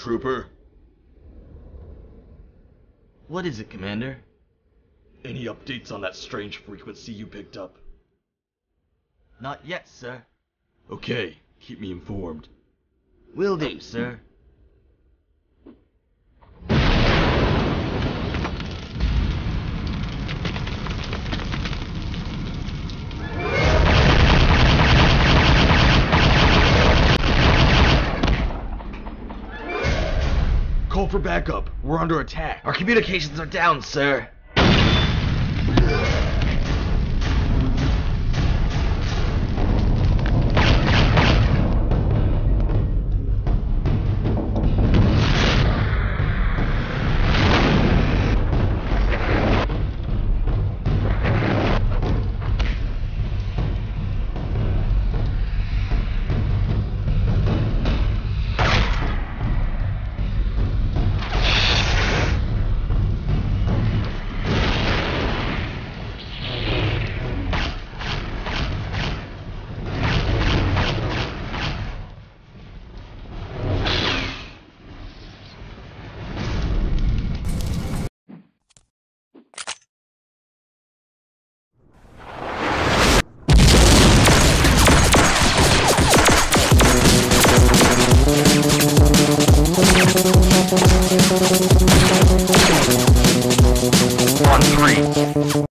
Trooper. What is it, Commander? Any updates on that strange frequency you picked up? Not yet, sir. Okay, keep me informed. Will do, sir. Call for backup. We're under attack. Our communications are down, sir. On 3.